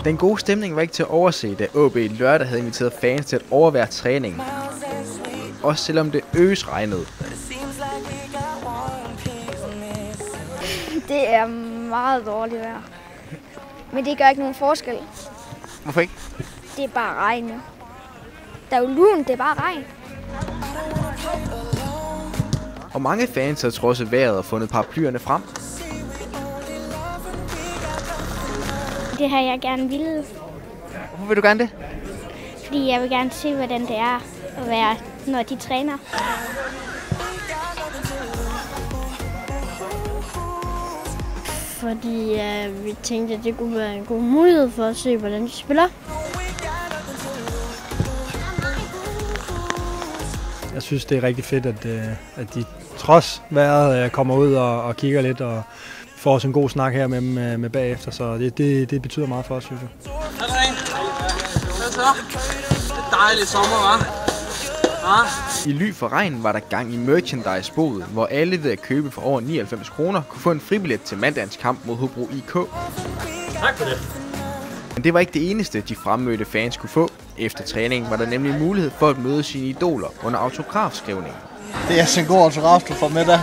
Den gode stemning var ikke til at overse, da AB lørdag havde inviteret fans til at overvære træningen. Også selvom det regnede. Det er meget dårligt vejr. Men det gør ikke nogen forskel. Hvorfor ikke? Det er bare regn. Der er jo lun, det er bare regn. Og mange fans har trodset vejret og fundet paraplyerne frem. Det har jeg gerne ville. Hvorfor vil du gerne det? Fordi jeg vil gerne se, hvordan det er at være, når de træner. Fordi vi tænkte, at det kunne være en god mulighed for at se, hvordan de spiller. Jeg synes, det er rigtig fedt, at de trods vejret kommer ud og kigger lidt og får os en god snak her med bagefter. Så det betyder meget for os, synes jeg. Hvad så? Det er dejligt sommer, hva'? I ly for regn var der gang i merchandise-bodet, hvor alle ved at købe for over 99 kroner kunne få en fribillet til mandagens kamp mod Hobro IK. Tak for det. Men det var ikke det eneste, de fremmødte fans kunne få. Efter træningen var der nemlig mulighed for at møde sine idoler under autografskrivningen. Det er altså en god autograf, du får med dig.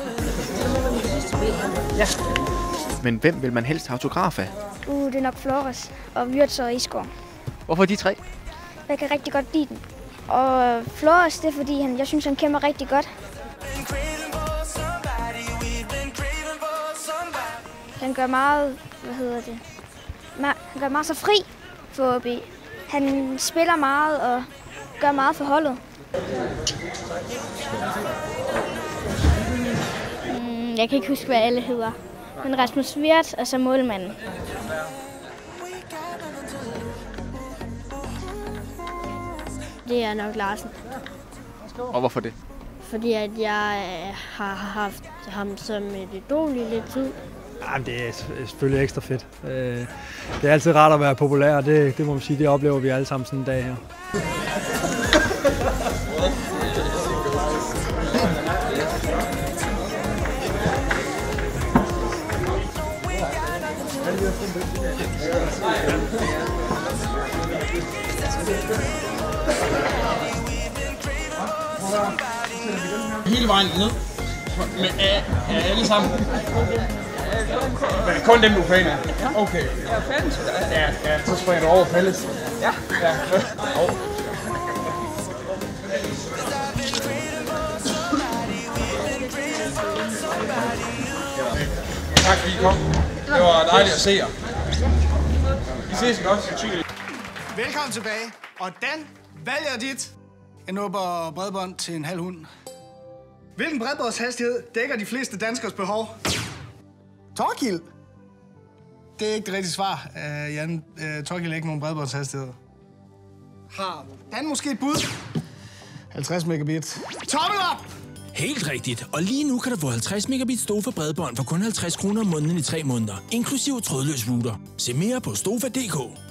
Ja. Men hvem vil man helst have autograf af? Det er nok Flores og Wirtz og Isgaard. Hvorfor de tre? Jeg kan rigtig godt lide den. Og Flores, det er fordi, jeg synes, han kæmper rigtig godt. Han gør meget, han gør meget så fri for AB. Han spiller meget og gør meget for holdet. Jeg kan ikke huske, hvad alle hedder. Men Rasmus Wirtz er så målmanden. Det er nok Larsen. Og hvorfor det? Fordi at jeg har haft ham som et idol i lidt tid. Jamen, det er selvfølgelig ekstra fedt. Det er altid rart at være populær, og det må man sige, det oplever vi alle sammen sådan en dag her. Hele vejen ned. Med alle sammen. Men kun dem, du er fan af? Okay. Jeg er fan til dig. Ja, så springer du over fælles. Ja. Tak fordi I kom. Det var dejligt at se jer. Vi ses godt. Velkommen tilbage. Og Dan, valg er dit. Jeg nubber bredbånd til en halv hund. Hvilken bredbåndshastighed dækker de fleste danskers behov? Torkild? Det er ikke det rigtige svar, Jan. Torkild er ikke nogen bredbåndshastighed. Har Dan måske et bud? 50 megabit. Tommel op! Helt rigtigt, og lige nu kan du få 50 megabit Stofa bredbånd for kun 50 kroner om måneden i 3 måneder, inklusiv trådløs router. Se mere på stofa.dk.